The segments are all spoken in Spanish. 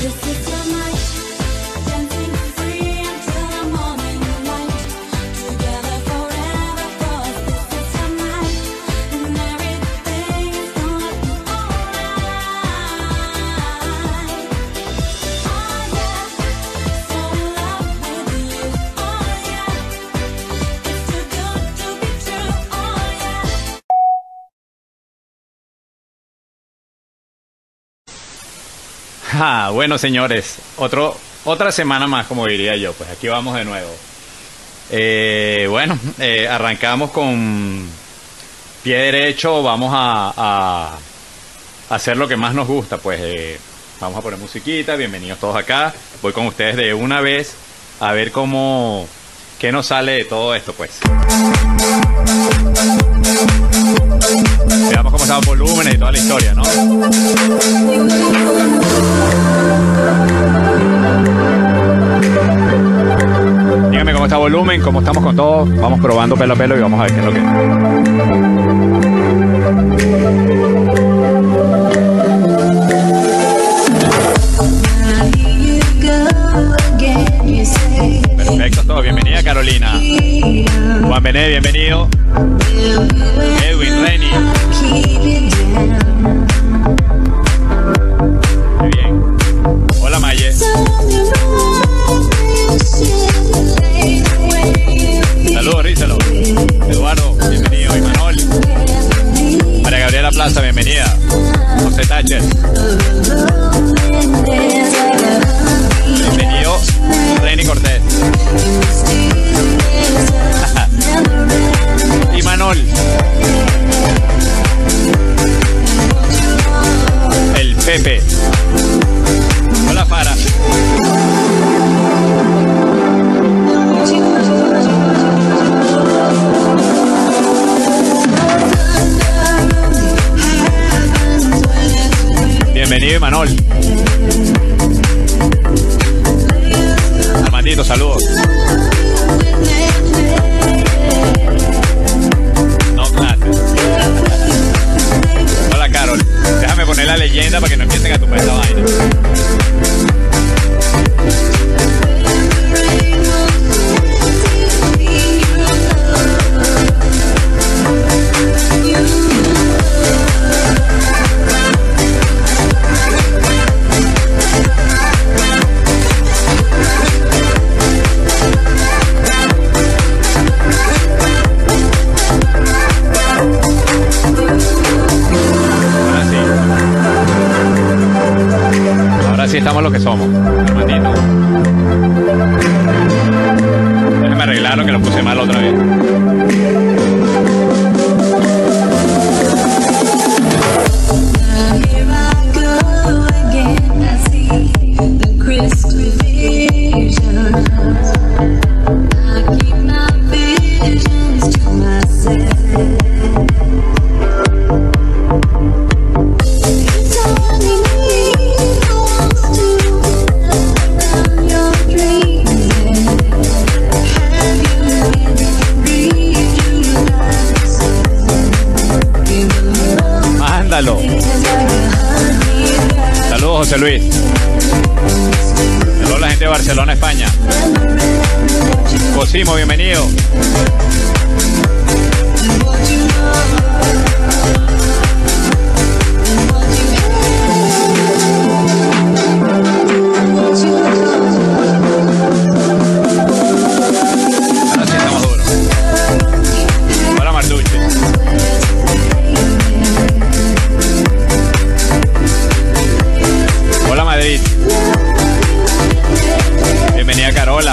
Bueno, señores, otra semana más, como diría yo. Pues aquí vamos de nuevo. Arrancamos con pie derecho. Vamos a hacer lo que más nos gusta. Pues vamos a poner musiquita. Bienvenidos todos acá. Voy con ustedes de una vez a ver qué nos sale de todo esto, pues. Veamos cómo están los volúmenes y toda la historia, ¿no? Díganme cómo está el volumen, cómo estamos con todo. Vamos probando pelo a pelo y vamos a ver qué es lo que... Perfecto, todo. Bienvenida, Carolina. Juan Bené, bienvenido. Edwin, Reni. Muy bien. Hola, Maye. Saludos, Rízalo. Eduardo, bienvenido. Imanol. María Gabriela Plaza, bienvenida. José Thatcher. Bienvenido, Reni Cortés. Imanol. El Pepe. Hola, Fara. Bienvenido, Imanol. Armandito, saludos. No clases. Hola, Carol. Déjame poner la leyenda para que no empiecen a tumbar esta vaina. Así estamos lo que somos, hermanito. Déjenme arreglarlo que lo puse mal otra vez. Saludos, José Luis. Saludos a la gente de Barcelona, España. Cosimo, bienvenido. Ahora sí estamos duros. Hola, Martuche. Hola, Madrid. Bienvenida, Carola.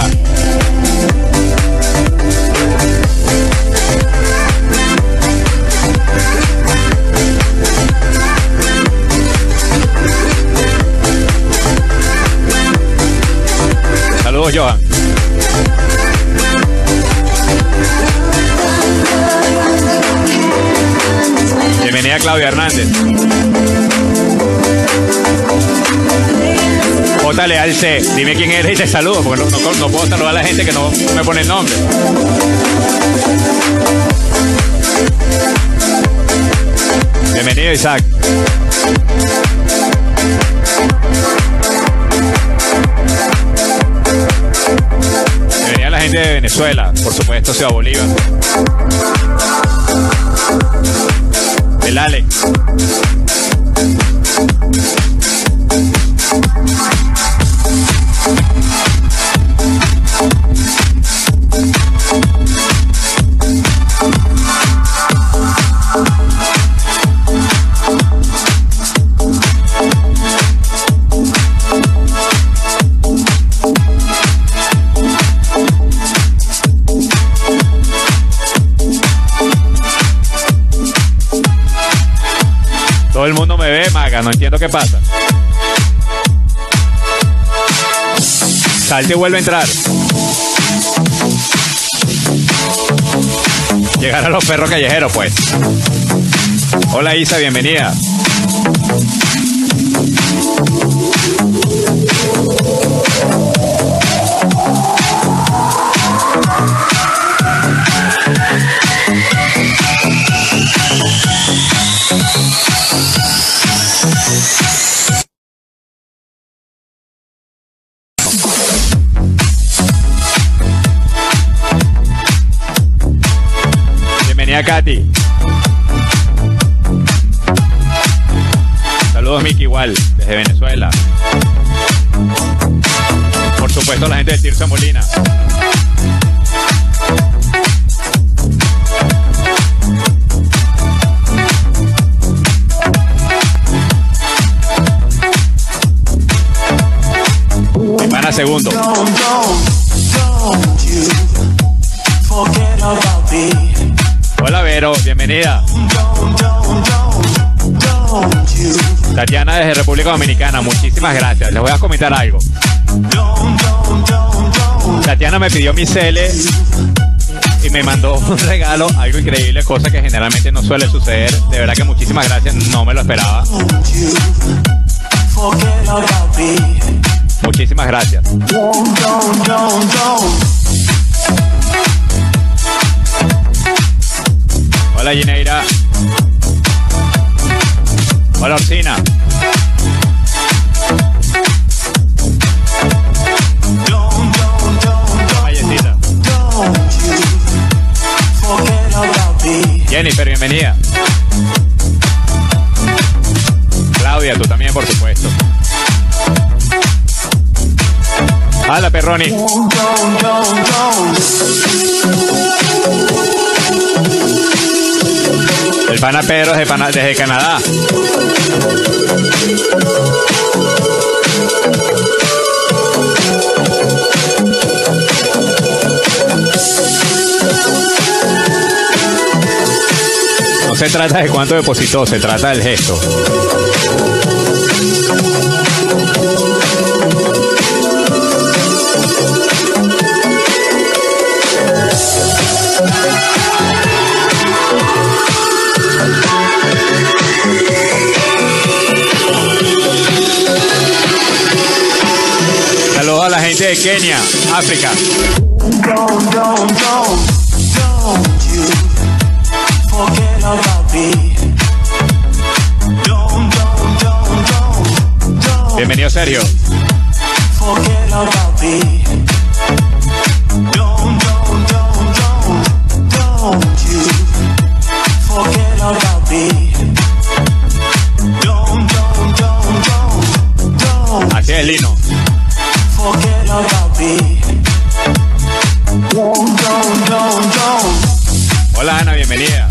Saludos, Johan. Bienvenida, Claudia Hernández. J. Leal C. Dime quién eres y te saludo, porque no puedo saludar a la gente que no me pone el nombre. Bienvenido, Isaac. gente de Venezuela, por supuesto, Ciudad Bolívar. El Alex. Todo el mundo me ve, Maga, no entiendo qué pasa. Salte y vuelve a entrar. Llegar a los perros callejeros, pues. Hola Isa, bienvenida. Bienvenida Katy. Saludos Miki igual, desde Venezuela. Por supuesto la gente del Tirso Molina. Mi pana segundo. Hola Vero, bienvenida. Tatiana desde República Dominicana, muchísimas gracias. Les voy a comentar algo. Tatiana me pidió mi cele y me mandó un regalo, algo increíble, cosa que generalmente no suele suceder. De verdad que muchísimas gracias, no me lo esperaba. Muchísimas gracias. Hola Gineira. Hola Orsina. Mayecita. Jennifer, bienvenida. Claudia, tú también, por supuesto. Hola Perroni. El pana Pedro desde Canadá. No se trata de cuánto depositó, se trata del gesto. Saludos a la gente de Kenia, África. Bienvenido Sergio. Así es, Lino. Hola Ana, bienvenida.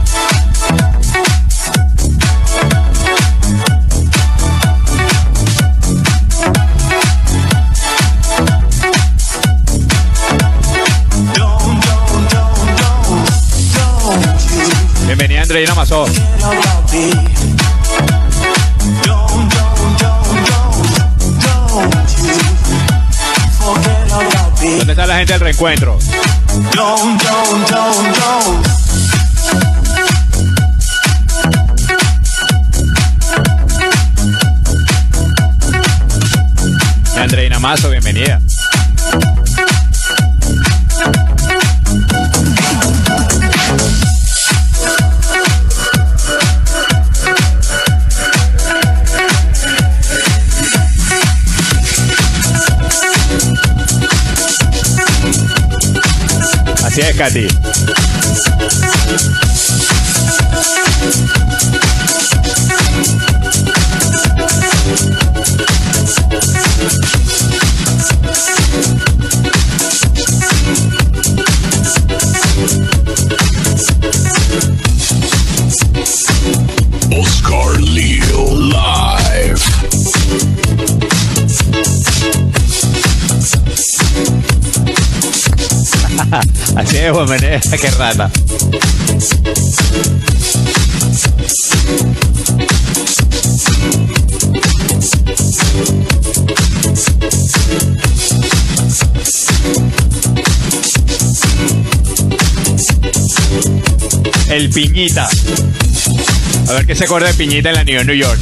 Bienvenida Andreina Mazó. ¿Dónde está la gente del reencuentro? Andreina Mazo, bienvenida. es, Katy. Oscar Leo Live. Así es, Juan Menéndez, qué rata. El Piñita. A ver qué se acuerda de Piñita en la New York.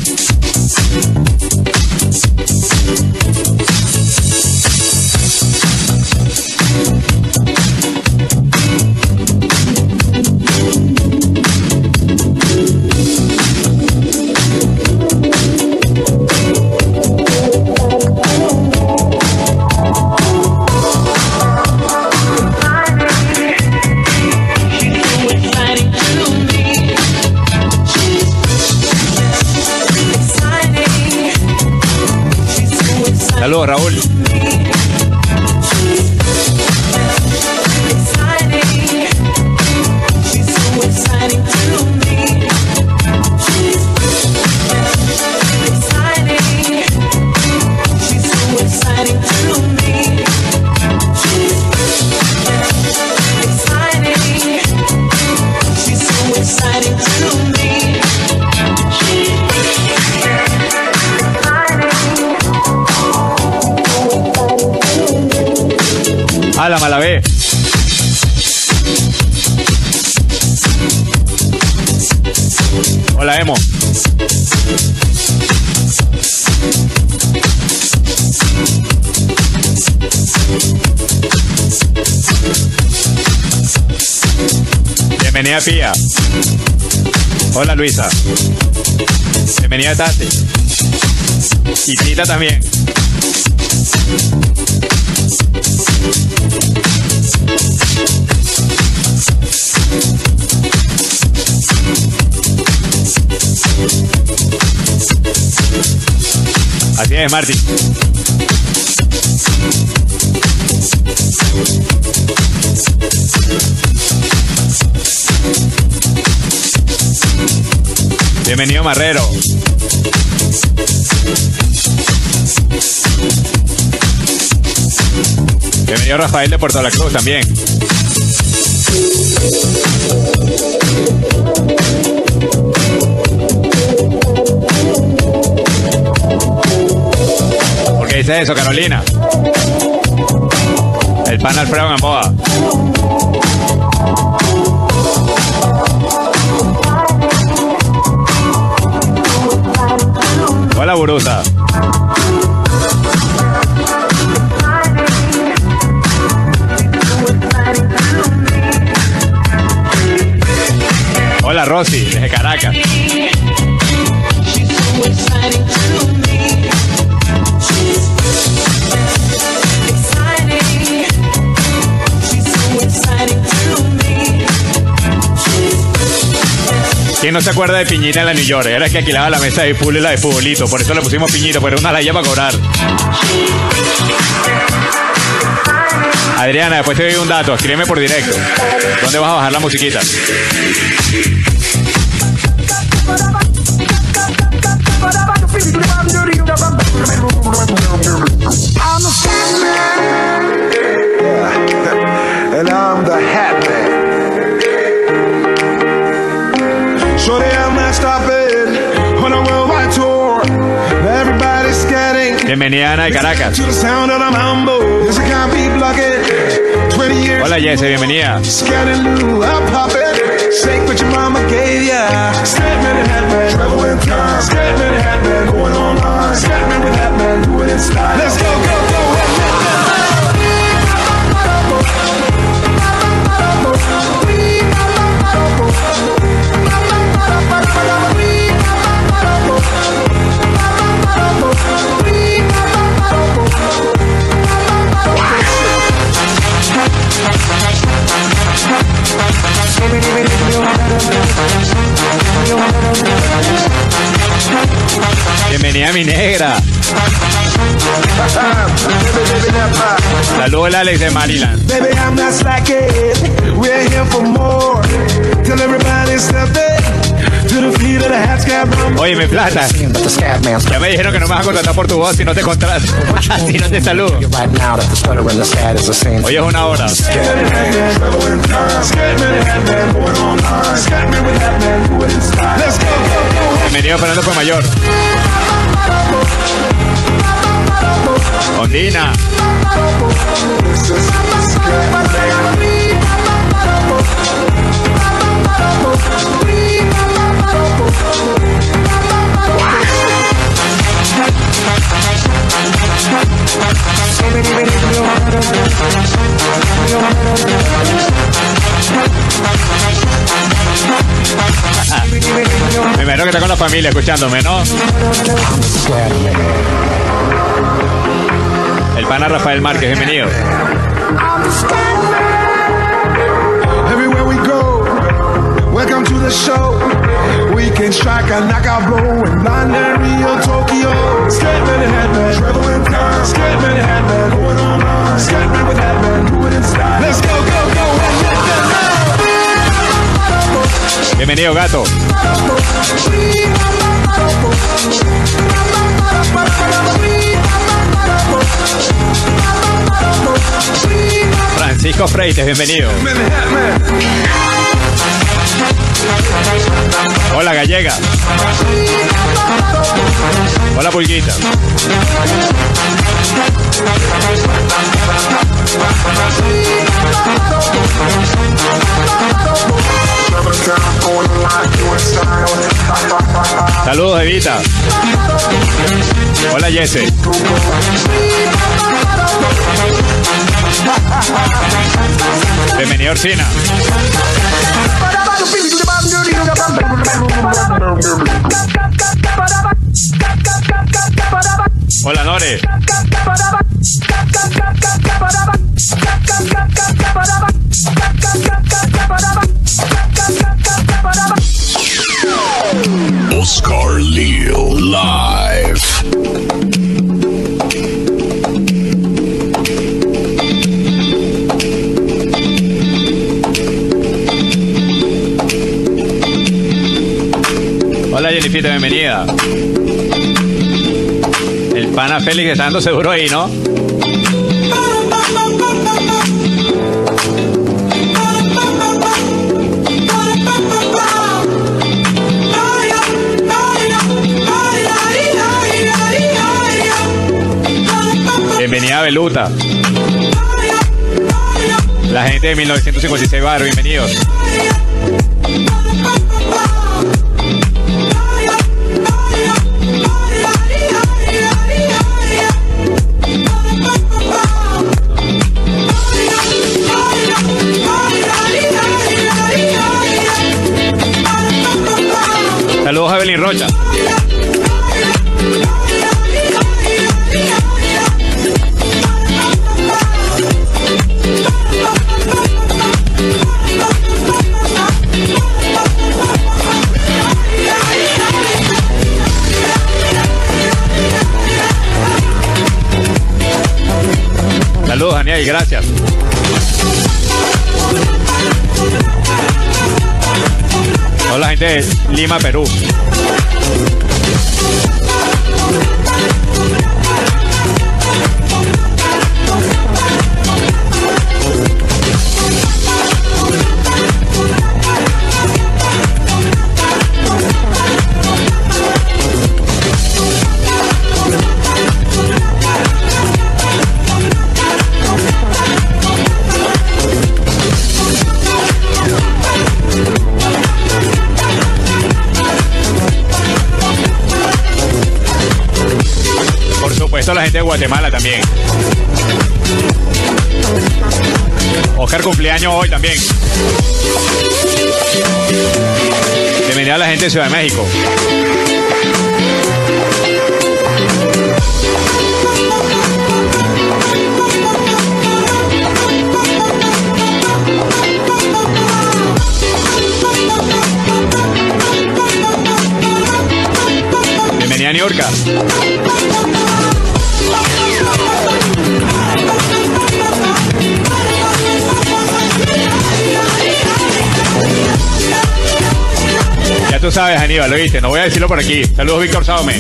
Saludos, Raúl. A la mala vez. Hola, Emo. Bienvenida, Pía. Hola, Luisa. Bienvenida, Tati. Y Tita también. Así es, Martín. Bienvenido, Marrero. Bienvenido, Rafael de Puerto La Cruz también. ¿Por qué dices eso, Carolina? El pan Alfredo Gamboa. Hola, Burusa. Hola, Rosy, desde Caracas. ¿Quién no se acuerda de Piñita en la New York? Era el que alquilaba la mesa de fútbol y la de futbolito. Por eso le pusimos Piñito, pero era una laya para cobrar. Adriana, después te doy un dato. Escríbeme por directo. ¿Dónde vas a bajar la musiquita? And I'm the hat man. Shorty, I'm not stopping on a worldwide tour. Everybody's getting Bienvenida, Ana de Caracas. to the sound of the mambo. Yes, I can't be blocking. 20 years. Hola, Jesse, bienvenida. Scanning Lou, I'm popping. Shake what your mama gave ya. Scatman and Hatman, travel in time. Scatman and Hatman, going online. Scatman with Hatman, do it in style. Let's go, go, go, Hatman. mi negra. Saludos, Alex de Maryland. Baby, I'm not slacking. We're here for more. Tell everybody step it to the feet of the hat scab. Oye, me plata. Ya me dijeron que no me vas a contratar por tu voz si no te contrato. Si no te saludo. Hoy es una hora. Bienvenido Fernando Fue Mayor. Ondina. Me imagino que está con la familia escuchándome, ¿no? El pana Rafael Márquez, bienvenido. Everywhere we go, welcome to the show. We can strike a knockout blow in London, Rio, Tokyo. Skatman and Hatman, traveling time. Skatman and Hatman, going online. Skatman with Hatman, do it in style. Let's go, go, go, and let them know. Bienvenido, gato. Francisco Freites, bienvenido. Hola, Gallega. Hola, Pulguita. Saludos, Evita. Hola, Jesse. Bienvenido, Orsina. Hola, Nore. Oscar Leo live. Hola, Jennifer, bienvenida. El pana Félix está dando seguro ahí, ¿no? Bienvenida, Beluta. La gente de 1956 Bar, bienvenidos. Saludos a Evelyn Rocha. Saludos, Daniel, gracias. Hola, gente de Lima, Perú. La gente de Guatemala también. Oscar cumpleaños hoy también. Bienvenida a la gente de Ciudad de México. Bienvenida a New York. tú sabes, Aníbal, lo viste, no voy a decirlo por aquí. Saludos, Víctor Saume.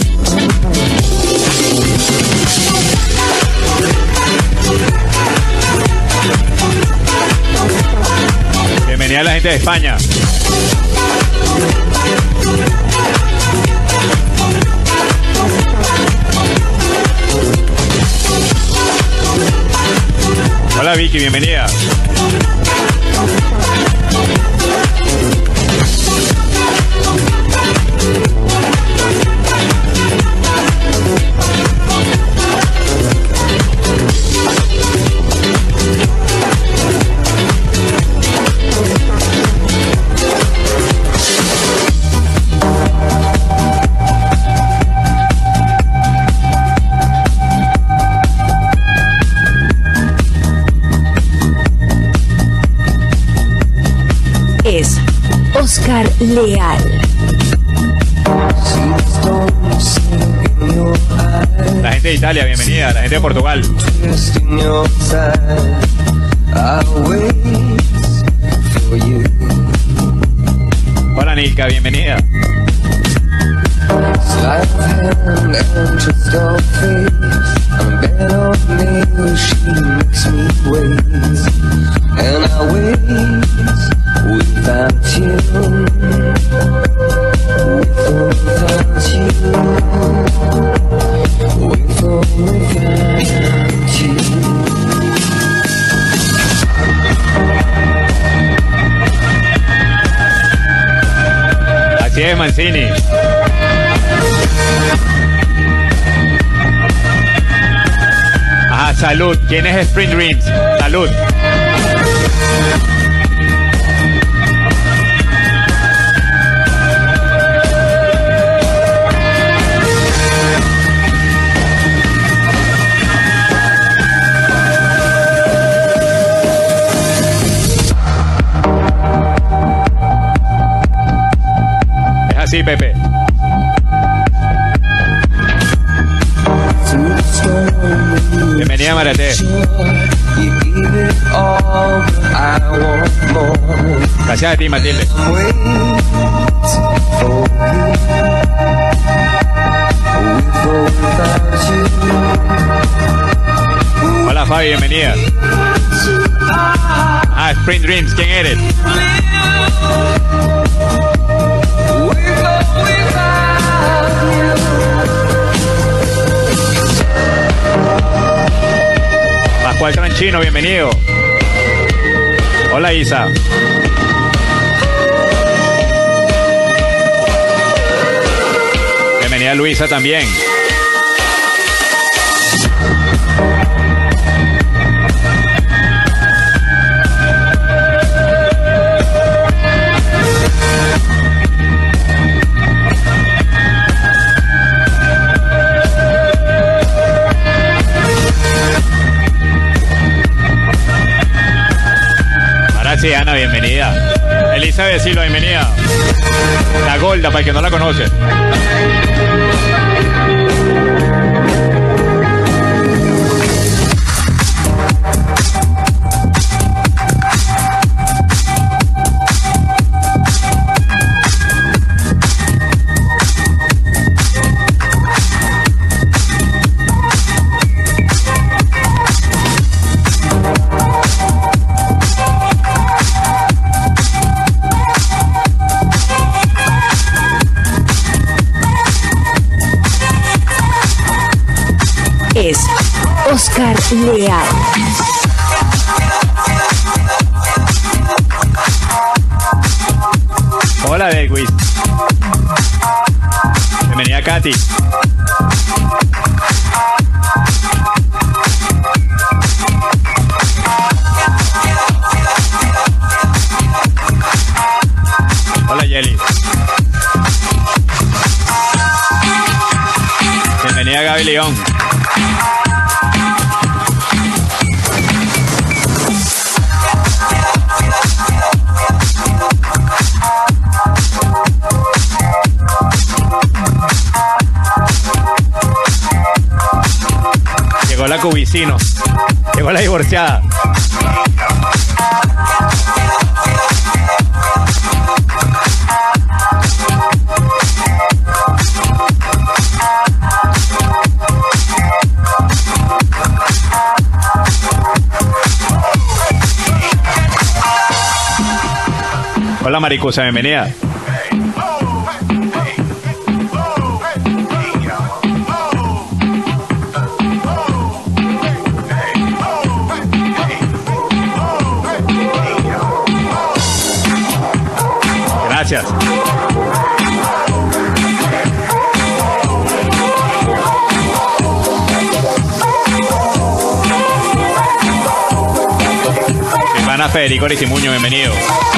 Bienvenida a la gente de España. Hola Vicky, bienvenida. Es Oscar Leal. La gente de Italia, bienvenida. La gente de Portugal. Hola Nilka, bienvenida. Así es, Mancini. Ajá, salud. ¿Quién es Spring Dreams? Salud. Sí, Pepe. Bienvenida, Marate. Gracias a ti, Matilde. Hola, Fabi, bienvenida. Ah, Spring Dreams, ¿quién eres? Pascual Tranchino, bienvenido. Hola, Isa. Bienvenida Luisa también. Sí, Ana, bienvenida. Elizabeth Silva, bienvenida. La Golda, para el que no la conoce. Es Oscar Leal. Hola, Delwis. Bienvenida, Katy. Hola, Yeli. Bienvenida, Gaby León. Llegó la Cubicino. Llegó la divorciada. Hola Maricusa, bienvenida. Gracias. Mi hermana Federico Ricimuño, bienvenido.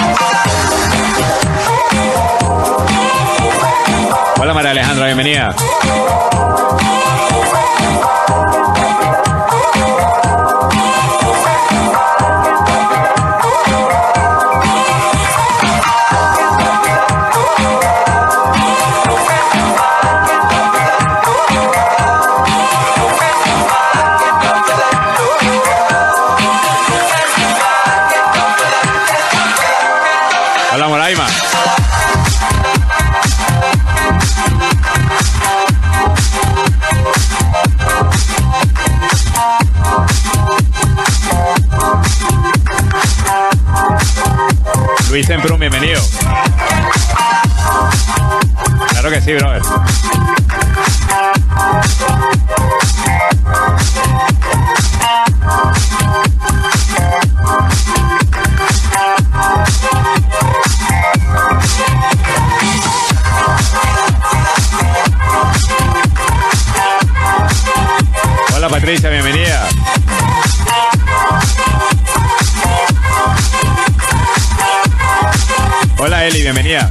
Hola María Alejandra, bienvenida. Hola Moraima. Luis Temprún, bienvenido. Claro que sí, brother. Hola Patricia, bienvenida. Hola Eli, bienvenida.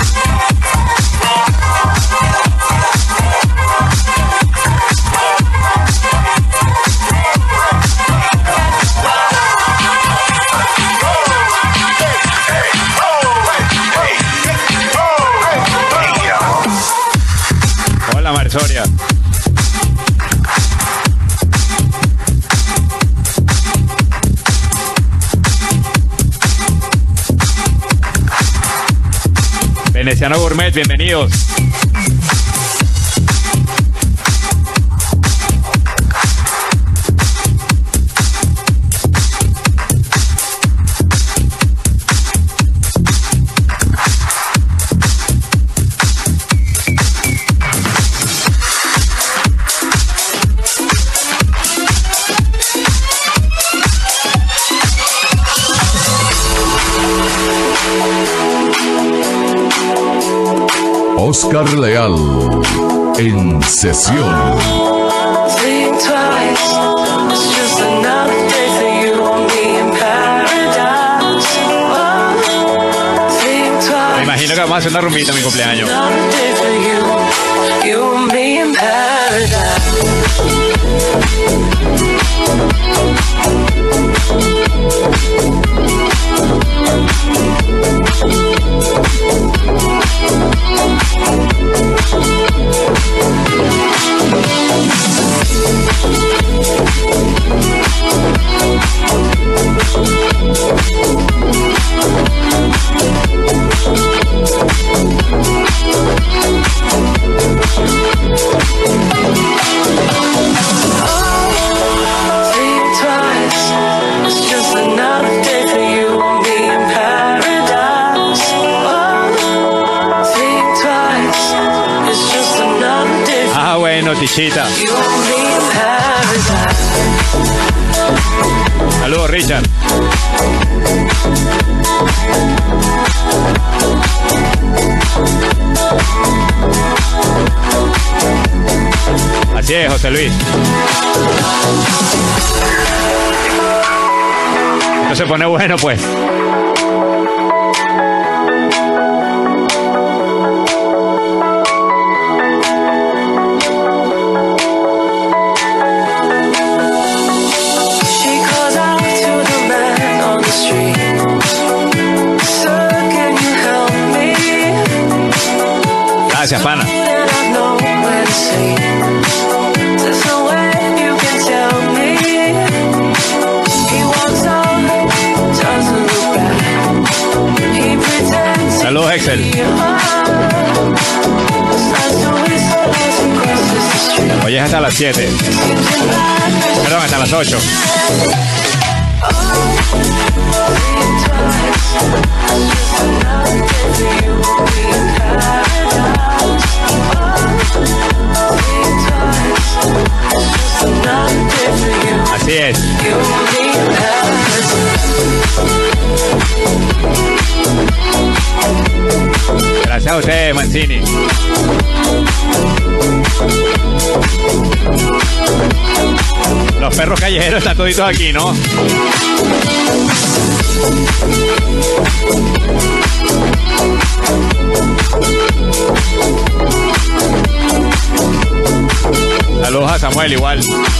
Hola Marsoria. Veneciano Gourmet, bienvenidos. Oscar Leal en sesión. Think twice. It's just another day for you and me in paradise. Oh, think twice. Me imagino que vamos a hacer una rumbita en mi cumpleaños. Another day for you and me in paradise. Think twice. It's just another day for you and me in paradise. Oh, think twice. It's just another day for Ah, bueno, Tichita. you and me in paradise. Saludos, Richard. Así es, José Luis. Esto se pone bueno, pues. She calls out to the man on the street. Sir, can you help me? Gracias, pana. And I know where to sleep. There's no way you can tell me. He walks out, doesn't look back. He pretends Saludos, Excel. to be hard. Starts to whistle as he crosses the street. Hoy es hasta las 7. Seems in bad Perdón, hasta las 8. Así es. Gracias a ustedes, Mancini. Los perros callejeros están toditos aquí, ¿no? Saludos a Samuel igual.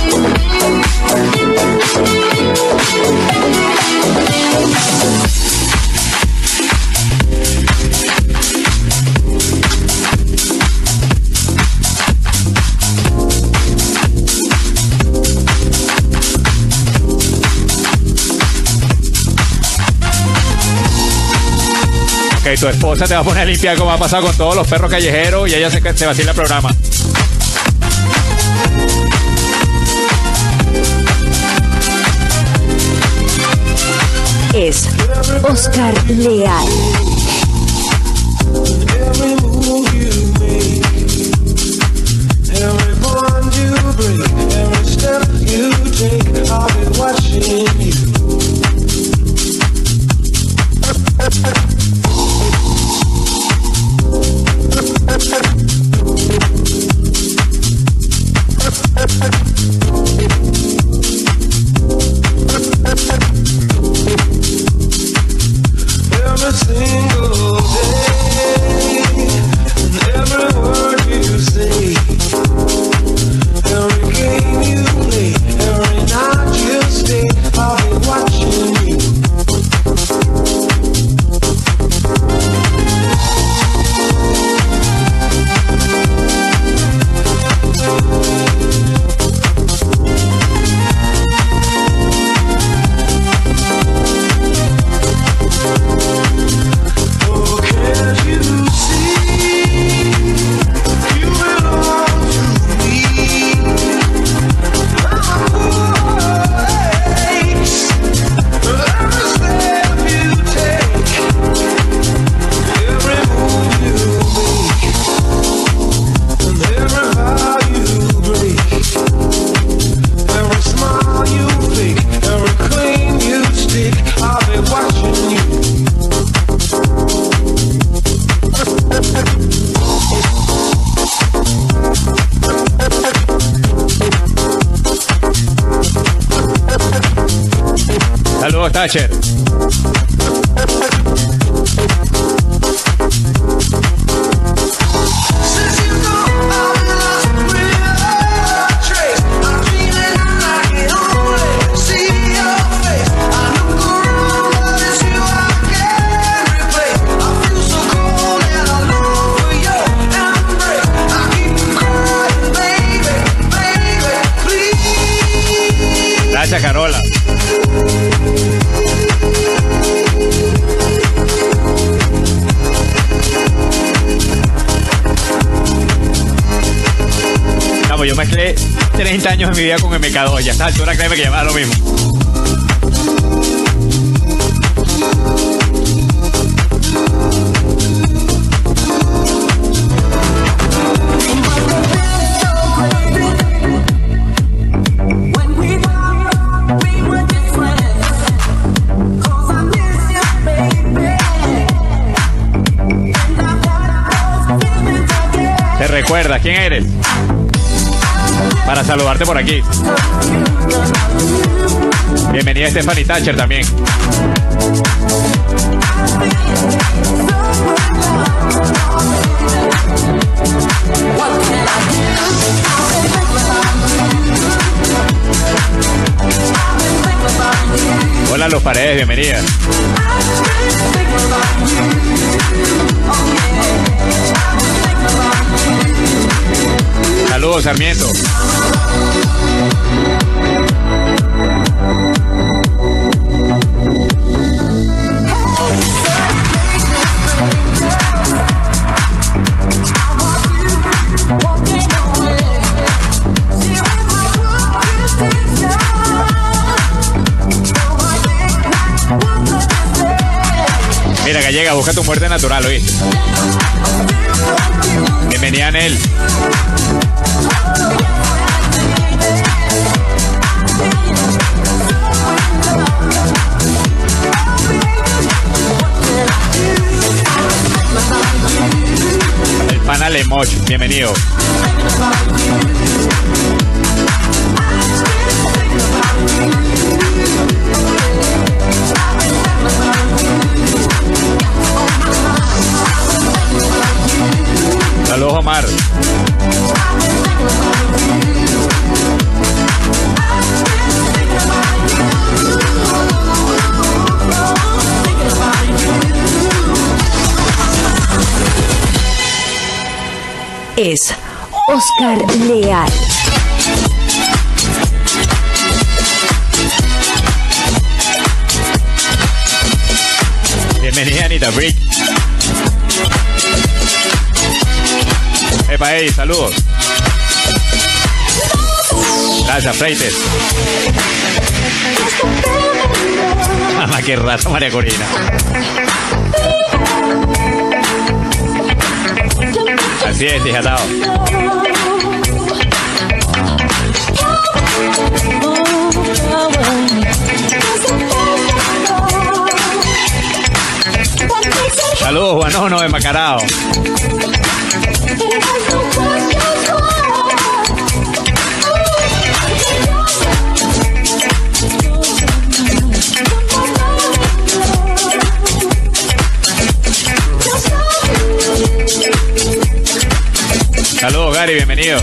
Ok, tu esposa te va a poner a limpiar como ha pasado con todos los perros callejeros y ella se vacila el programa. Es Oscar Leal. Every move you make, every bond you break, every step you take, I'll be watching you. Every single day, and every word you say, every game you play, every night you stay, I'll be watching you. Saludos, Thatcher. Gracias, Carola. Vamos, yo mezclé 30 años de mi vida con MK2 y a esta altura créeme que llevaba lo mismo. ¿Te recuerdas quién eres? Para saludarte por aquí. Bienvenida Stephanie Thatcher también. Hola Los Paredes, bienvenida. Saludos, Sarmiento. llega, busca tu muerte natural, ¿oíste? Bienvenida, Nel. El pana Lemoch, bienvenido. Saludos, Omar. Es Oscar Leal. Bienvenida, Anita Brick. Epa, hey, saludos. Gracias, Freites. Mamá, qué raza, María Corina. Así es, hijatao. Saludos, Juanono de Macarao. Saludos, Gary, bienvenido.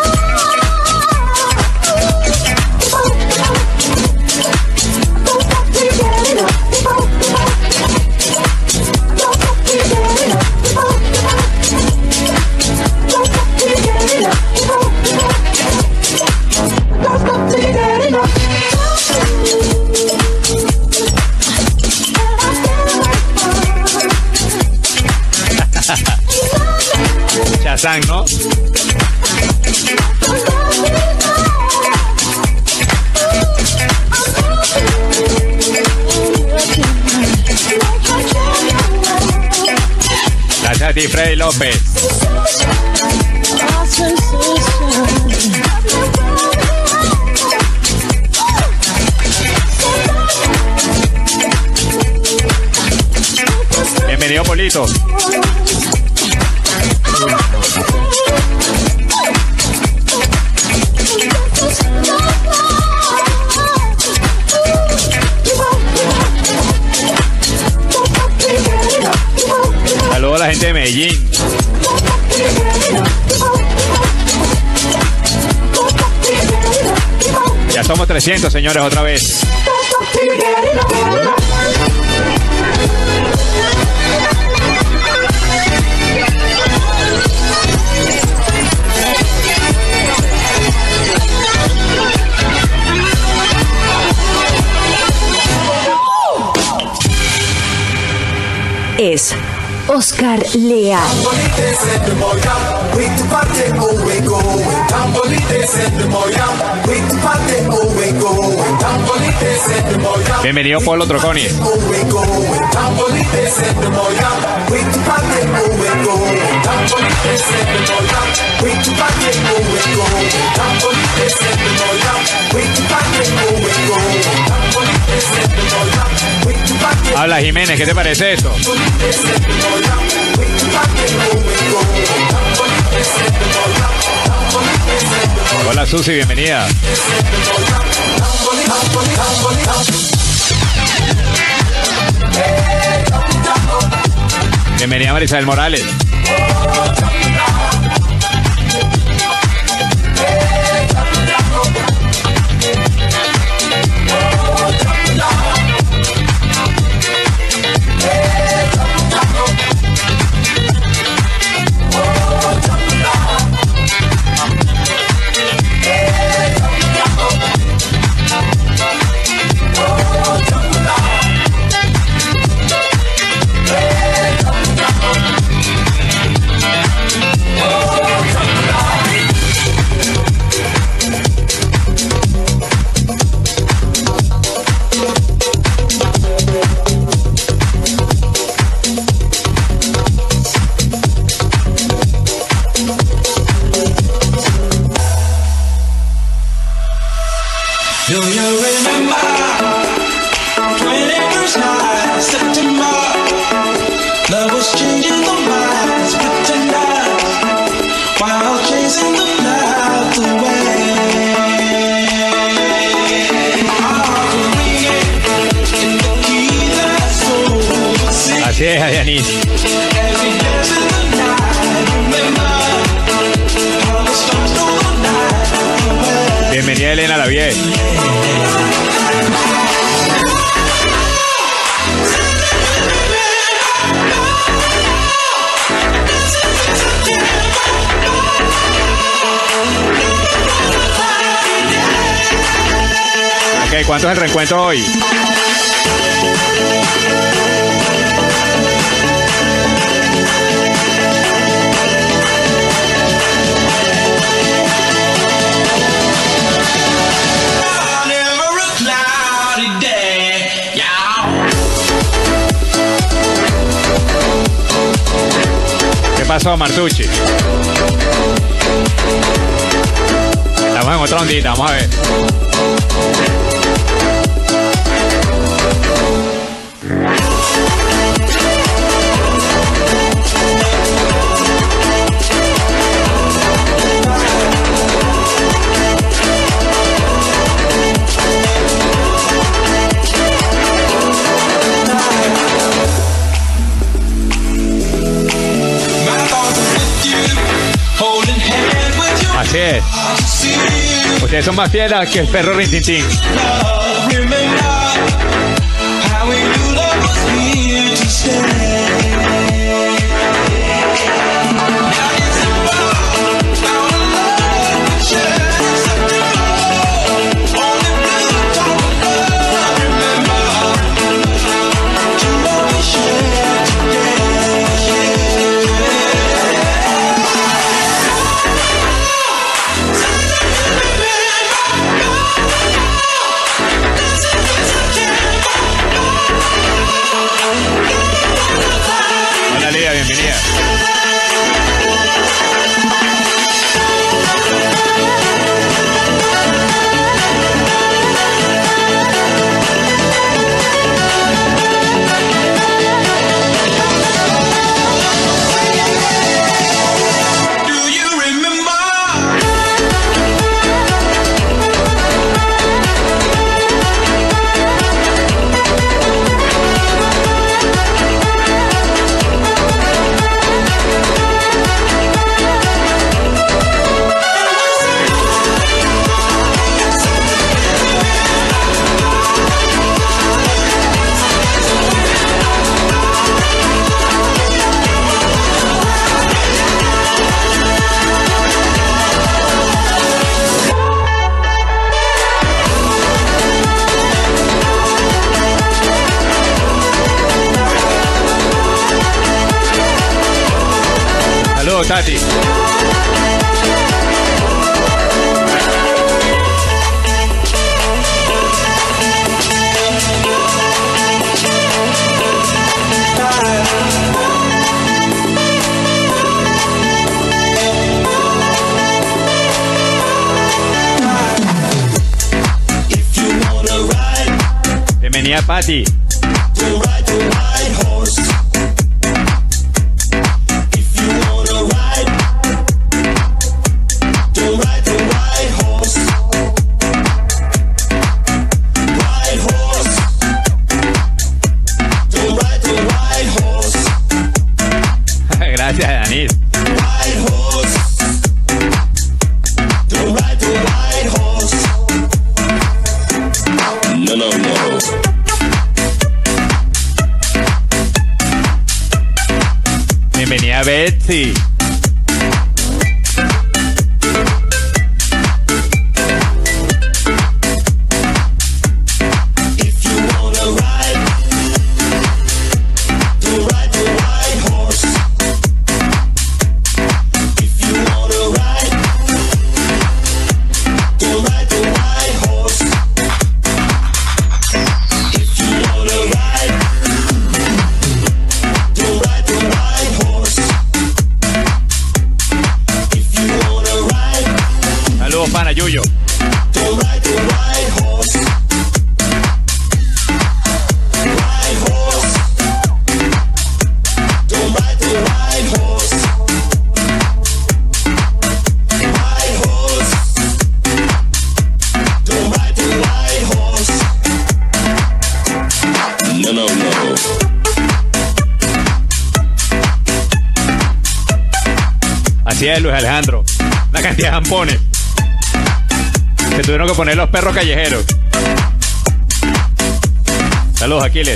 Chazán, ¿no? Gracias a ti, Freddy López. Bienvenido, Polito. Saludos a la gente de Medellín. Ya somos 300, señores, otra vez. Es Oscar Leal. Bienvenido, Polo Troconi. Habla, Jiménez, ¿qué te parece esto? Hola, Susi, bienvenida. Bienvenida, Marisabel Morales. Así es, Yanis. Bienvenida Elena Lavie. Ok, ¿cuánto es el reencuentro hoy? ¿Qué pasó, Martucci? Estamos en otra ondita, vamos a ver. Así es. Ustedes son más fieles que el perro Rintintín. Hola Lidia, bienvenida. Saludos, Tati. Bienvenida, Pati. Gracias, Danis. Bienvenida, Betsy. decía de Luis Alejandro. Una cantidad de zampones que tuvieron que poner los perros callejeros. Saludos, Aquiles.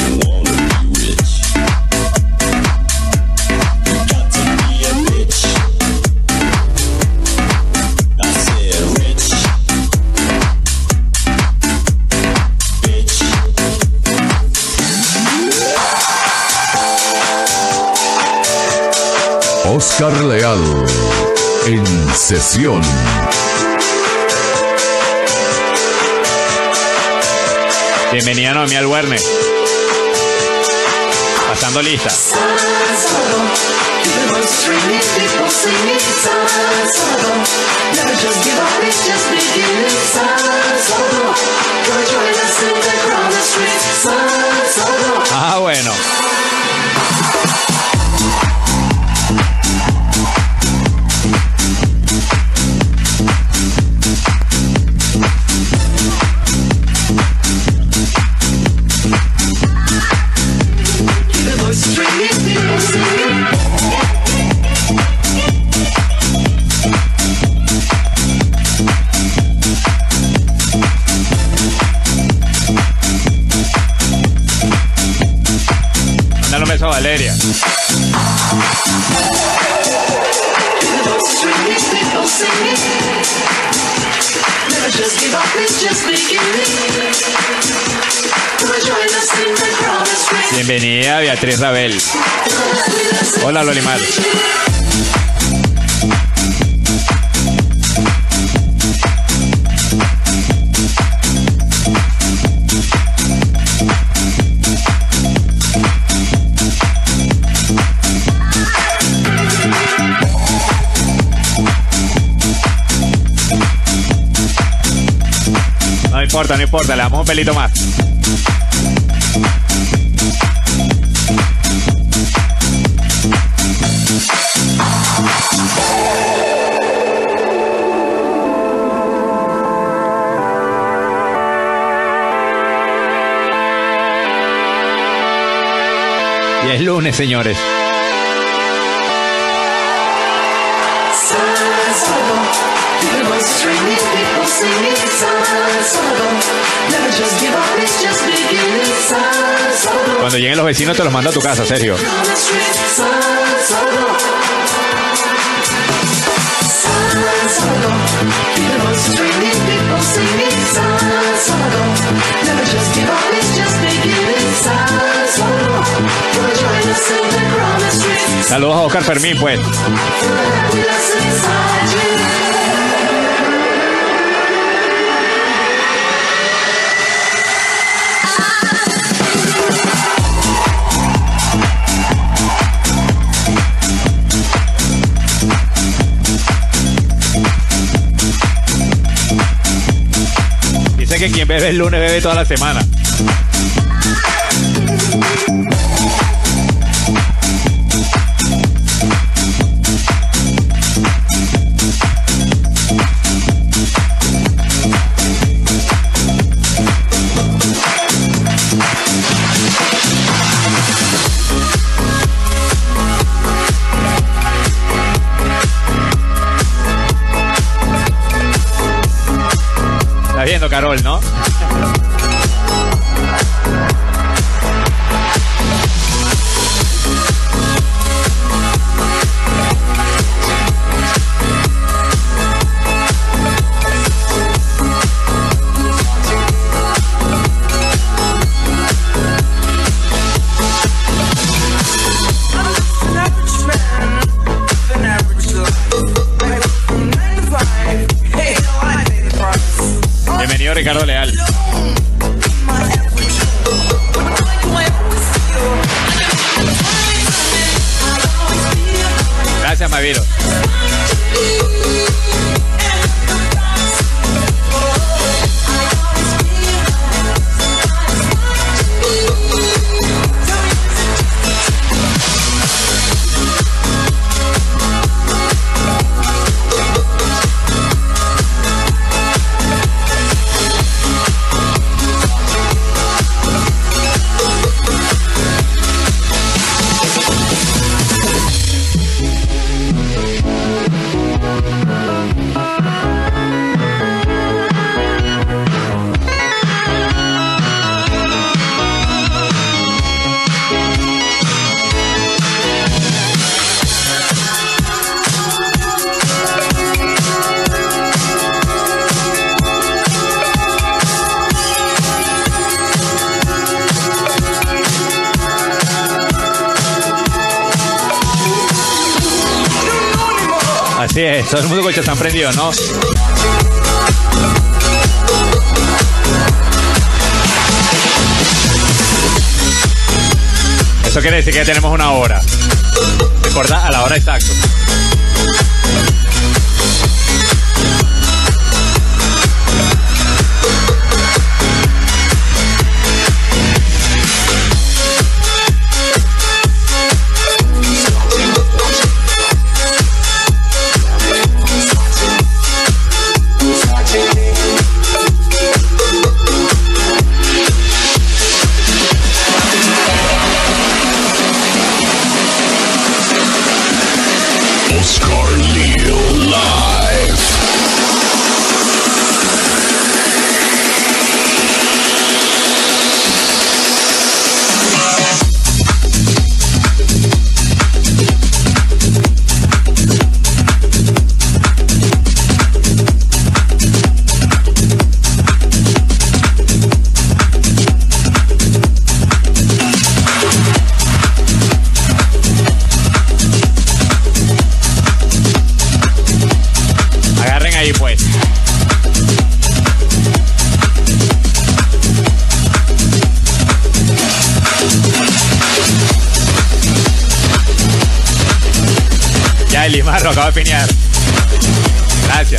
Oscar Leal en sesión. Bienvenida a Noemí Albuerne. Pasando lista. Ah, bueno. Mándale un beso a Valeria. Bienvenida Beatriz Rabel. Hola Lolimar. No importa, le damos un pelito más. Y es lunes, señores. Cuando lleguen los vecinos te los mando a tu casa, Sergio. Saludos a Oscar Fermín, pues. Dice que quien bebe el lunes bebe toda la semana. Estás viendo, Carol, ¿no? Bienvenido Ricardo Leal. Así es, todo el mundo con Shazam prendido, ¿no? Eso quiere decir que ya tenemos una hora. Recuerda a la hora exacta. Oscar Leo Live. Agarren ahí pues. Ya el Limar lo acabo de piñar. Gracias.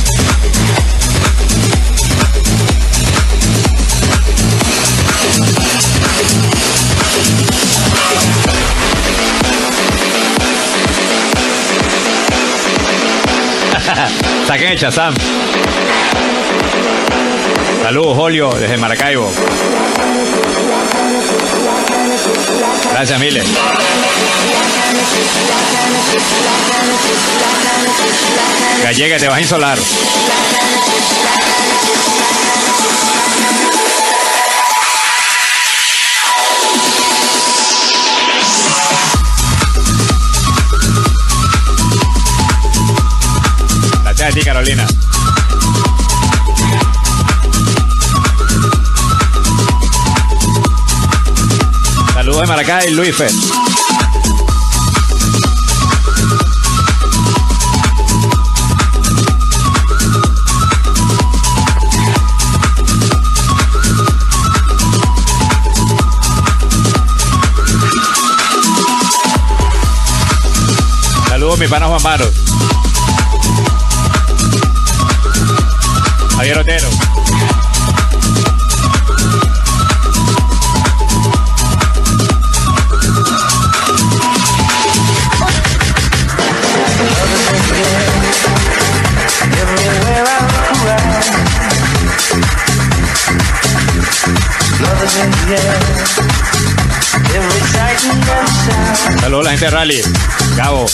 Saquen el Shazam. Saludos, Julio, desde Maracaibo. Gracias, miles. Gallega, te vas a insolar. Gracias a ti, Carolina. Saludos de Maracay, Luis Fe. Saludos, mi pana Juan Maros. Javier Otero. Saludos a la gente de Rally. Gabo.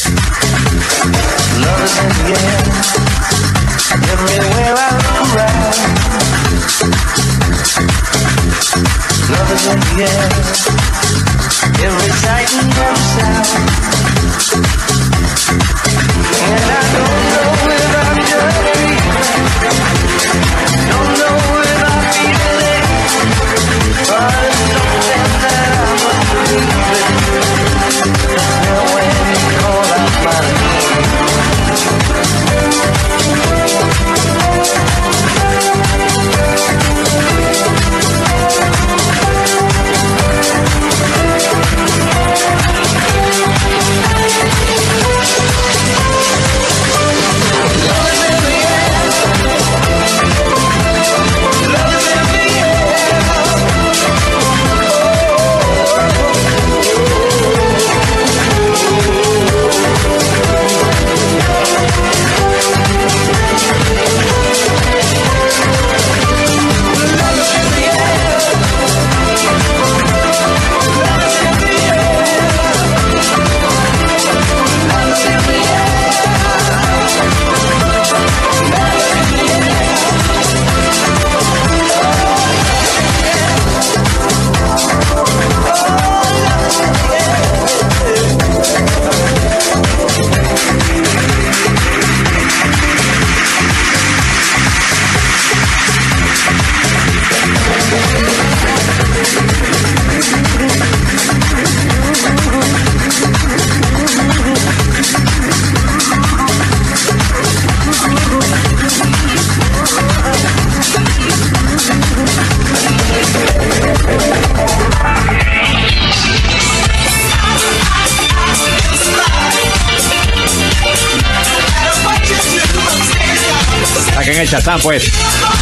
el Shazam, pues.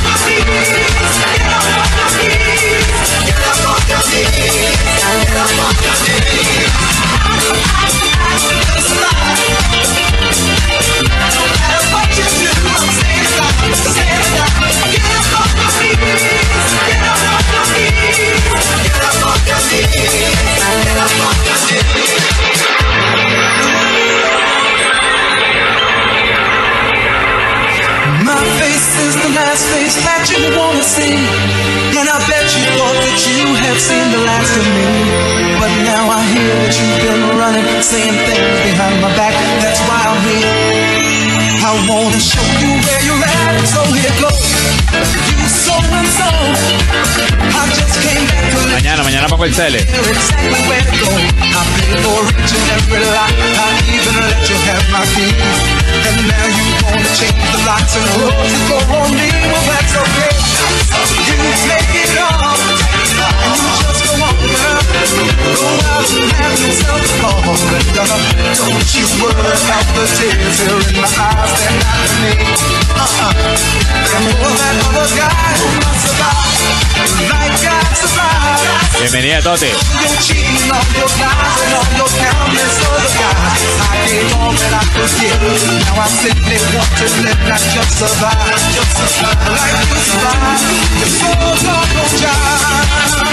My face is the last face that you wanna see, and I bet you thought that you have seen the last of me. But now I hear that you've been running, saying things behind my back. That's why I'm here. I wanna show you where you're at, so here goes. You so and so. I just came back to let Mañana pongo el tele. you know exactly where to go. I paid for each and every lot. I even let you have my key. And now you wanna change the locks and rules and go on me. Well, that's okay. You take it off, and you just go on, girl. Go out and have yourself a ball. And don't you worry about the tears here in my eyes. They're not for me. And for that other guy who must survive, like I survived. Bienvenida, Tote. You're cheating on your lies and on your countless other guys. I gave all that I could give. Now I simply want to live, not just survive. Just survive. Like you survive. Your soul's on no job.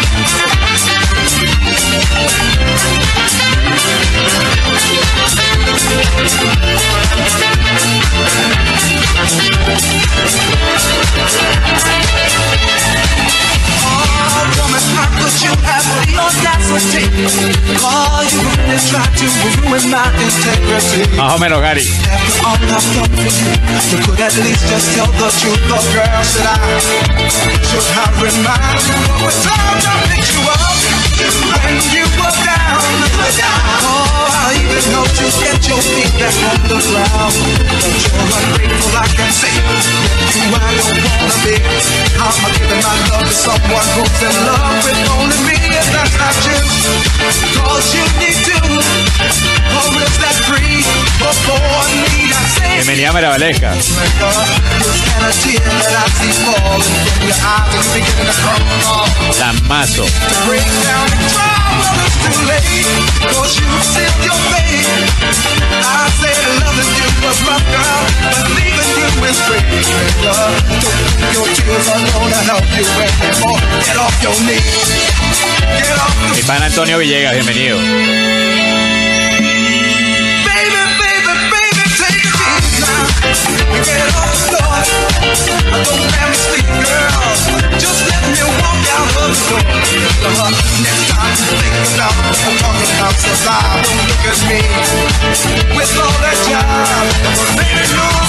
Más o menos, Gary. After all I've done for you, you could at least just tell the truth. Oh, girl, should I remind you of what time I picked you up when you were down? Oh, I even know to get your feet back on the ground. But you're ungrateful, I can see. You I don't wanna be. I'm giving my love to someone who's in love with only me, and that's not you. Cause you need to, or is that free? Before need I say. Bienvenida, Maravalesca. La mazo. Mi pan Antonio Villegas, bienvenido. Get off the floor. Don't let me sleep, girl. Just let me walk out of the door. Next time you think about talking about survive, don't look at me with all that jive. Baby, you'll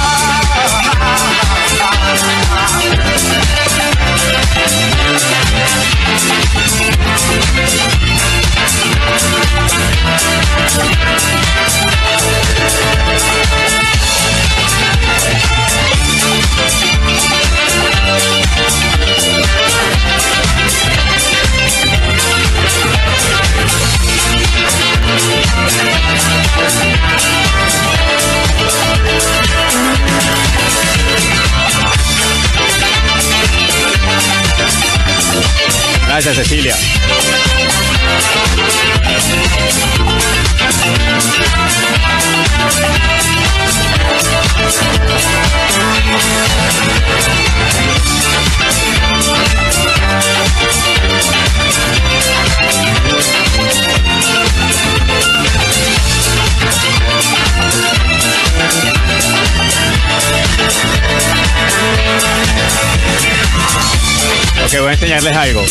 Gracias, Cecilia. Ok, voy a enseñarles algo.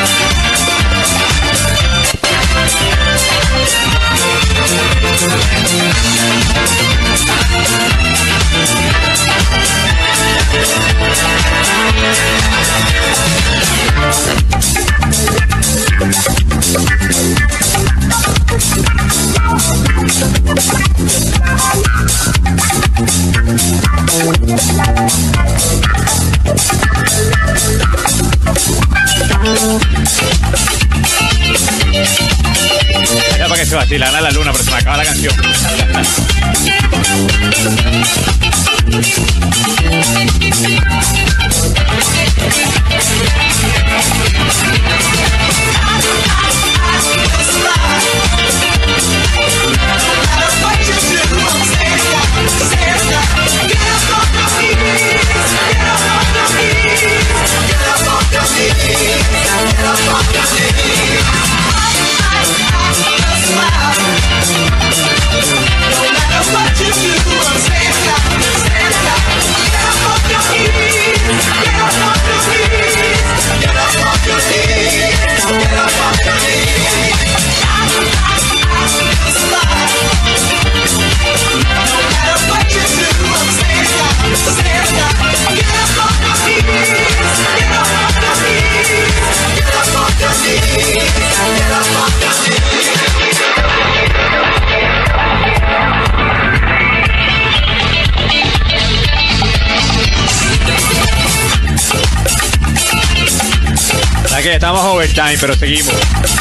Era para que se vacilan a la luna, pero se me acaba la canción. Que estamos overtime, pero seguimos.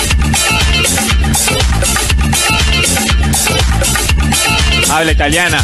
Habla italiana.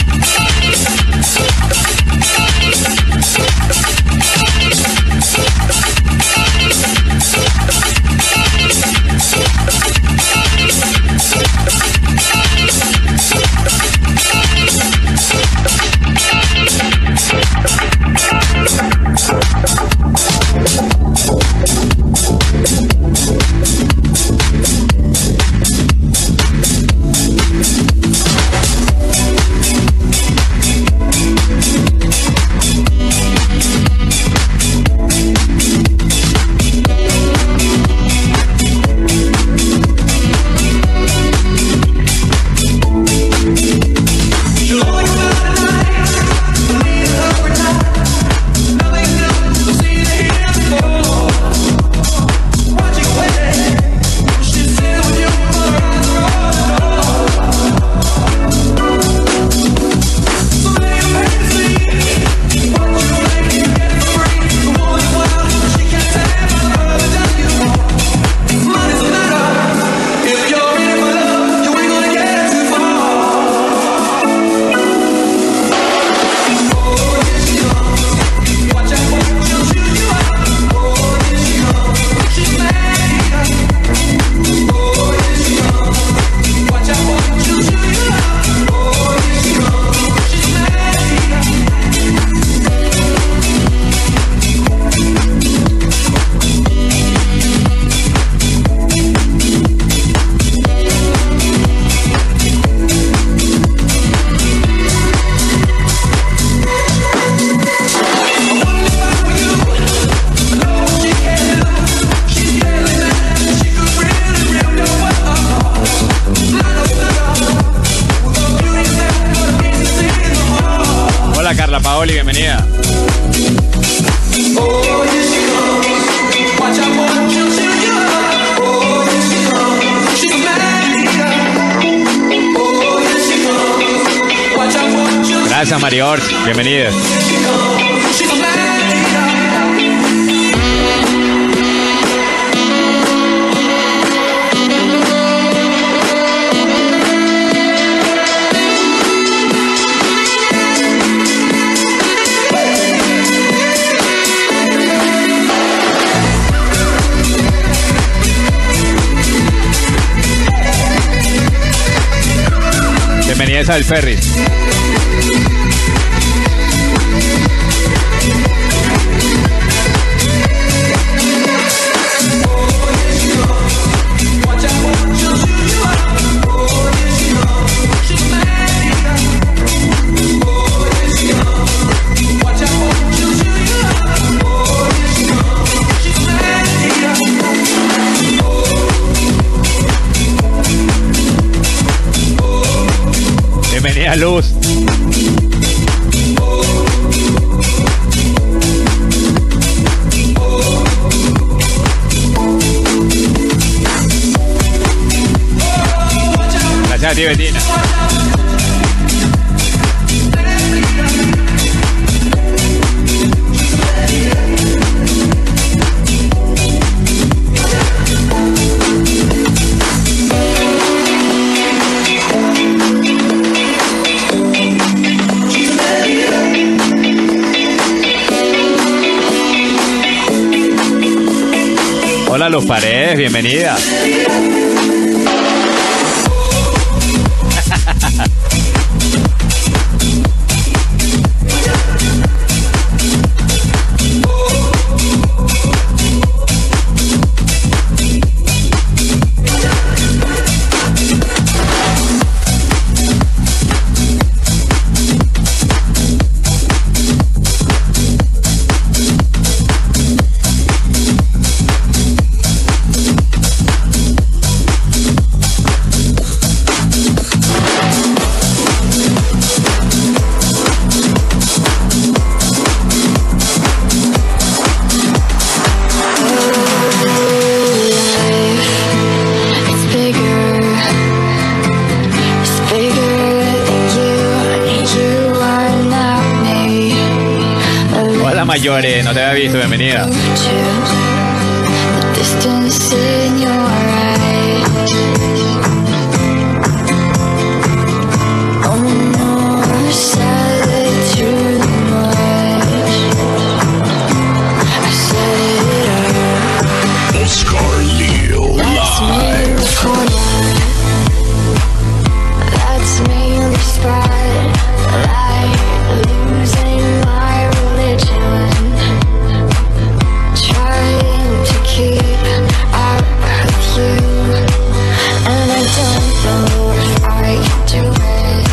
Carla Paoli, bienvenida. Gracias, María Orch, bienvenida. Bienvenida Isabel Ferris. Bienvenida Luz. Gracias a ti, Betina. Hola Luz Paredes, bienvenida. Mayores, no te había visto, bienvenida. Oscar Leo Live. That's me in the spotlight, losing my religion, trying to keep up with you, and I don't know if I can do it.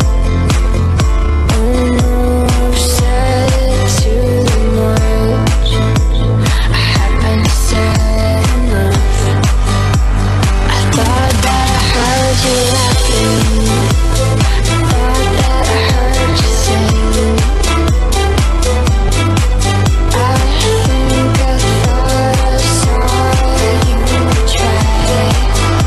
Oh no, said too much. I haven't said enough. I thought that I heard you laughing. I thought that I heard you sing. I think I thought I saw you try.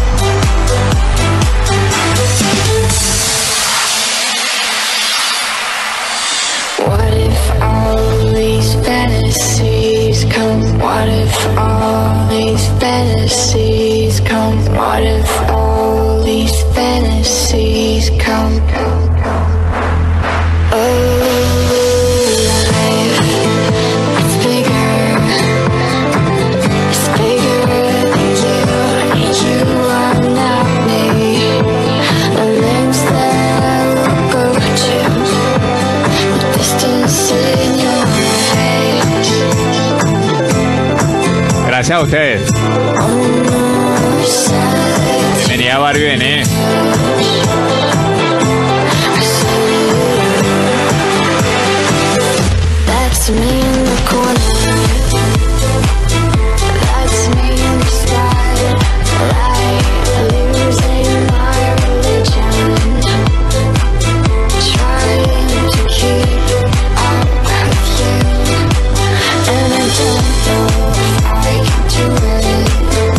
What if all these fantasies come? What if all these fantasies come? What if all these fantasies come? Oh, life, it's bigger than you, and you are not me. The lengths that I will go to, the distance in your eyes. Gracias a ustedes. Bienvenida Barbie Bené. That's me in the corner. That's me in the spotlight, losing my religion, trying to keep up with you, and I don't know if I can do it.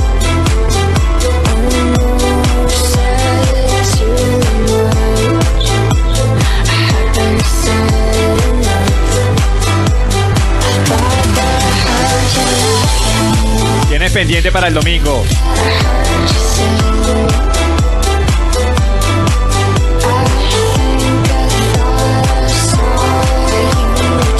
Oh no, said too much. I haven't said enough. I thought that I heard you laughing. ¿Tienes pendiente para el domingo? I heard you sing. I think I thought I saw you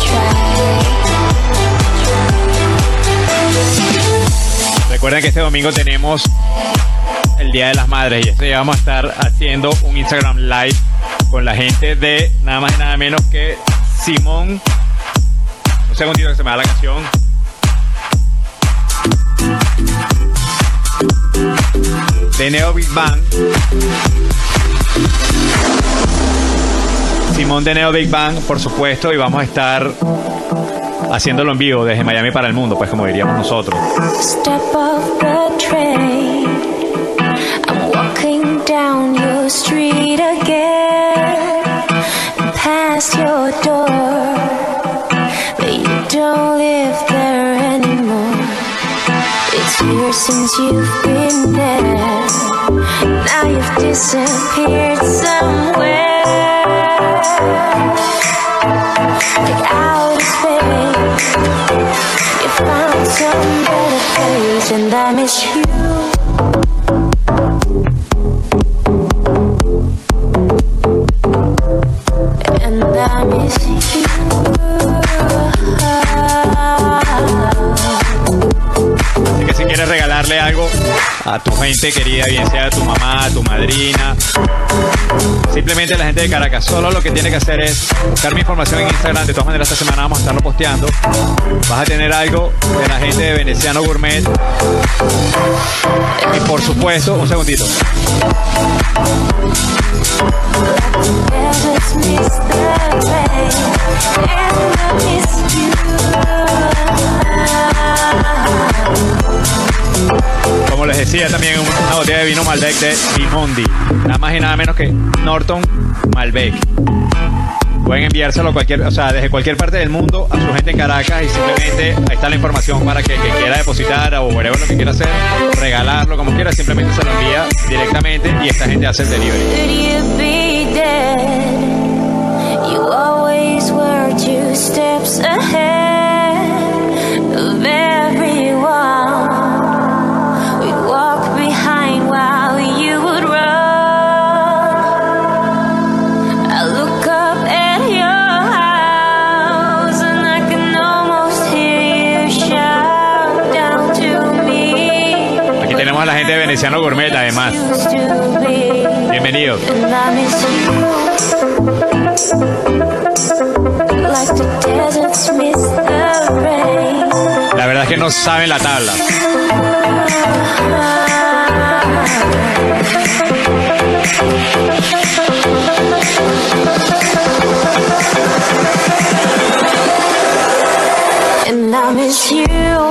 try. Recuerden que este domingo tenemos el Día de las Madres y este día vamos a estar haciendo un Instagram Live con la gente de nada más y nada menos que Simón. Un segundito que se me da la canción. De Neo Big Bang. Simón de Neo Big Bang, por supuesto, y vamos a estar haciéndolo en vivo desde Miami para el mundo, pues como diríamos nosotros. Step off the train. I'm walking down your street again, past your door, but you don't live there anymore. It's years since you've been there. Now you've disappeared somewhere, like outer space. You found some better place, and I miss you. And I miss you. Así que si quieres quieres regalarle algo a tu gente querida, bien sea a tu mamá, a tu madrina, simplemente a la gente de Caracas, solo lo que tiene que hacer es buscar mi información en Instagram. De todas maneras, esta semana vamos a estarlo posteando. Vas a tener algo de la gente de Veneciano Gourmet. Y por supuesto, un segundito. Como les decía, también una botella de vino Malbec de Vimondi, nada más y nada menos que Norton Malbec. Pueden enviárselo desde cualquier parte del mundo a su gente en Caracas, y simplemente ahí está la información para que quiera depositar o whatever lo que quiera hacer, regalarlo como quiera, simplemente se lo envía directamente y esta gente hace el delivery. Could you be dead? You always were 2 steps ahead of everyone. We'd walk behind while you would run. I look up at your house and I can almost hear you shout down to me. Aquí tenemos a la gente de Veneciano Gourmet, además. Used to be. Bienvenidos. And I miss you like the deserts miss the rain. La verdad es que no saben la tabla. And I miss you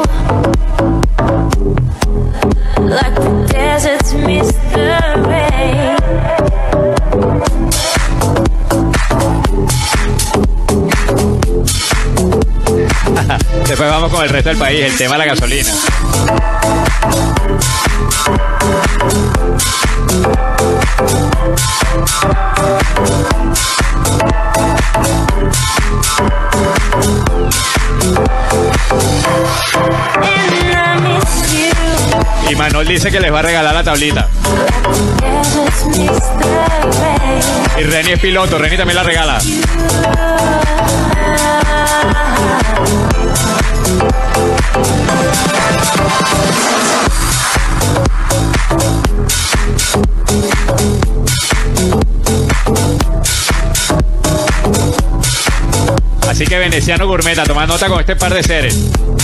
like the deserts miss the rain. Después vamos con el resto del país, el tema de la gasolina. And I miss you Y Manuel dice que les va a regalar la tablita. deserts miss the rain. Y Reni es piloto, Reni también la regala. Así que Veneciano Gourmet, a tomar nota con este par de seres.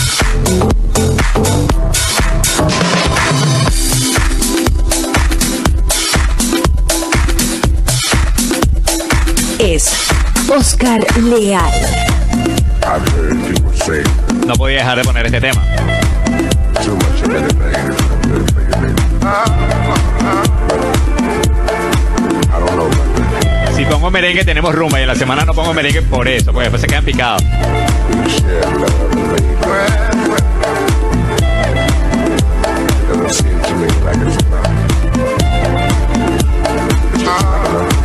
Es Oscar Leal. I've heard people say No podía dejar de poner este tema. too much of anything is not good for you, baby. I don't know about that. Si pongo merengue tenemos rumba, y en la semana no pongo merengue por eso, porque después se quedan picados. We share love, baby. It doesn't seem to me like it's enough. It's just not enough.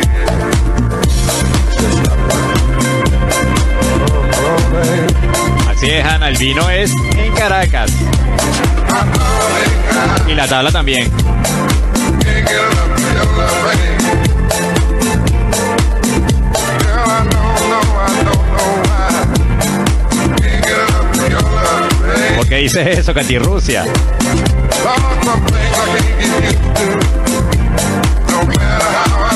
It's just not enough. Oh, baby. Así es, Ana, el vino es en Caracas. Y la tabla también. Can't get enough of your love, baby. Girl, I don't know why. Can't get enough of your love, baby. ¿Por qué dices eso, Katy Rusia? Lord, some things I can't get used to. No matter how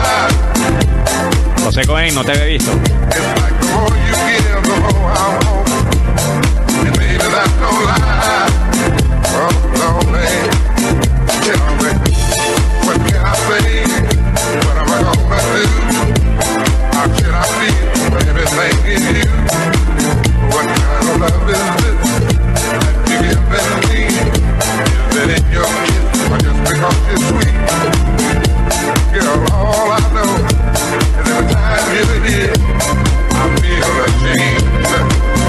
I try. José Cohen, no te había visto. It's like the more you give, the more I want. And baby, that's no lie. Oh, no, baby. Tell me, what can I say? What am I gonna do? How should I feel when everything is you? What kind of love is this that you give me? Is it in your kiss or just because you're sweet? Girl, all I know is every time you're here, I feel a change.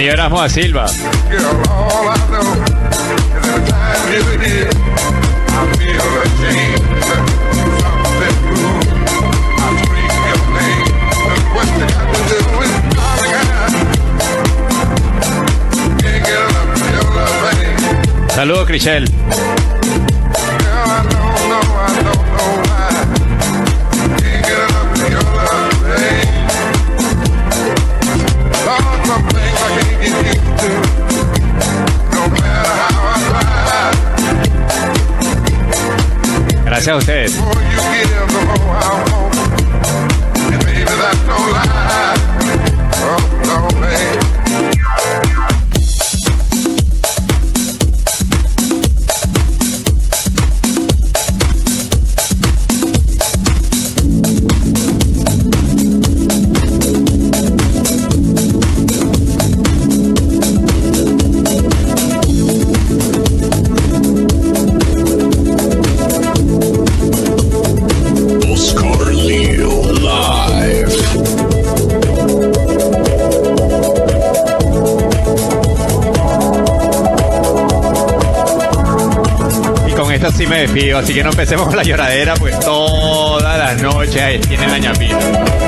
Señor Erasmo da Silva. Girl, all I know is every time you're here, I feel a change. Something new. I scream your name. What you got to do is darling, can't get enough of your love, babe. Saludos, Crichel. Girl, I don't know why. Can't get enough of your love, babe. Lord, some things I can't get used to. No matter how I try. Gracias a ustedes. The more you give, the more I want. And baby, that's no lie. Oh, no, babe. Oscar Leo live. Y con esto sí me despido, así que no empecemos con la lloradera, pues todas las noches ahí tienen la ñapita.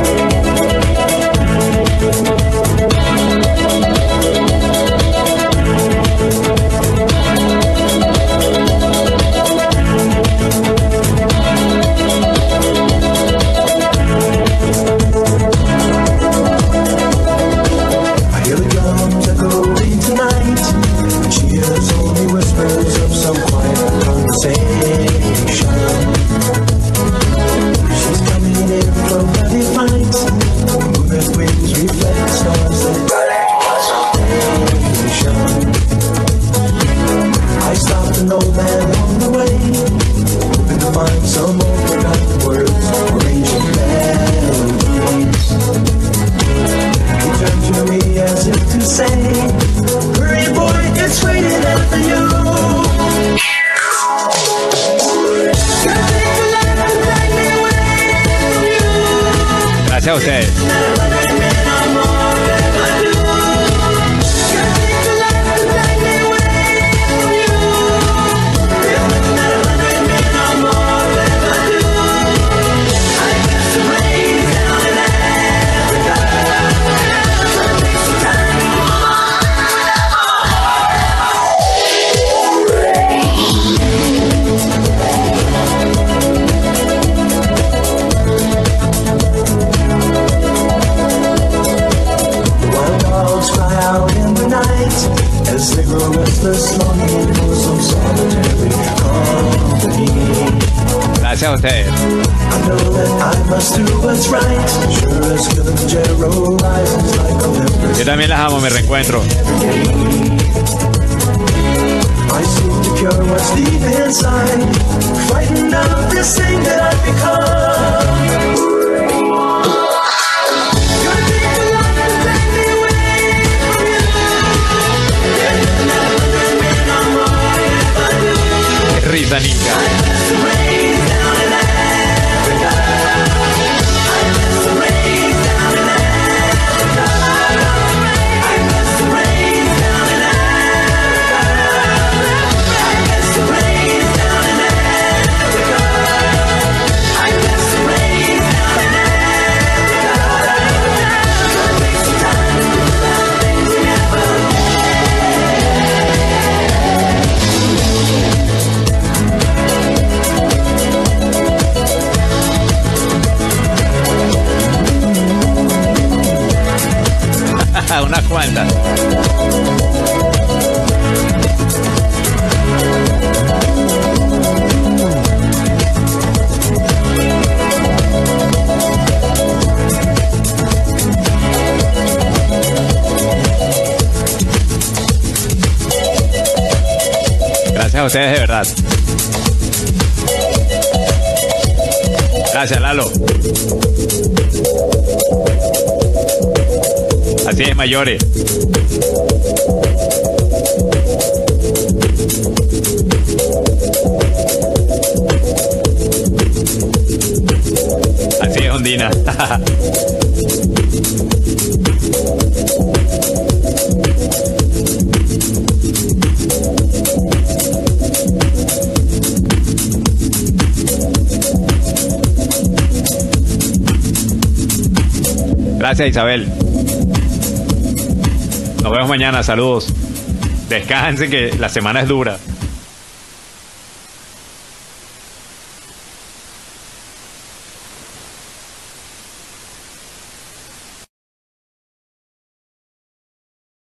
I hear the drums echoing tonight. She hears only whispers of some quiet conversation. She's coming in from heavy fight. Moonlit wings reflect stars that station. I stopped an old man on the way, hoping to find some old forgotten words or ancient melodies. He turned to me as if to say, hurry boy, it's waiting after you. Gotta take a life to drag me away from you. Gracias a ustedes. I'm all that I do. Gotta take a life to drag me away from you. I'm all that I do. I guess the rain's down in Africa. Take some time. Wild dogs cry out in the night as they grow restless, longing for some solitary company. Gracias a ustedes. I know that I must do what's right. Sure as Kilimanjaro rises like Olympus Yo también las amo, me reencuentro. every day. I seek to cure what's deep inside, frightened of this thing that I've become. You're taking life to take me away from you. There's nothing that I'm more if I do. Qué risa, Nica. I guess the rain's down in Africa. I guess the rain's down in Africa. I guess the rain's down in Africa. I guess the rain's down in Africa. I guess the rain's down in Africa. Take some time to put that thing together. Unas cuantas. Gracias a ustedes de verdad. Gracias, Lalo. Así es, mayores. Así es, Ondina. Gracias, Isabel. Nos vemos mañana. Saludos. Descansen, que la semana es dura.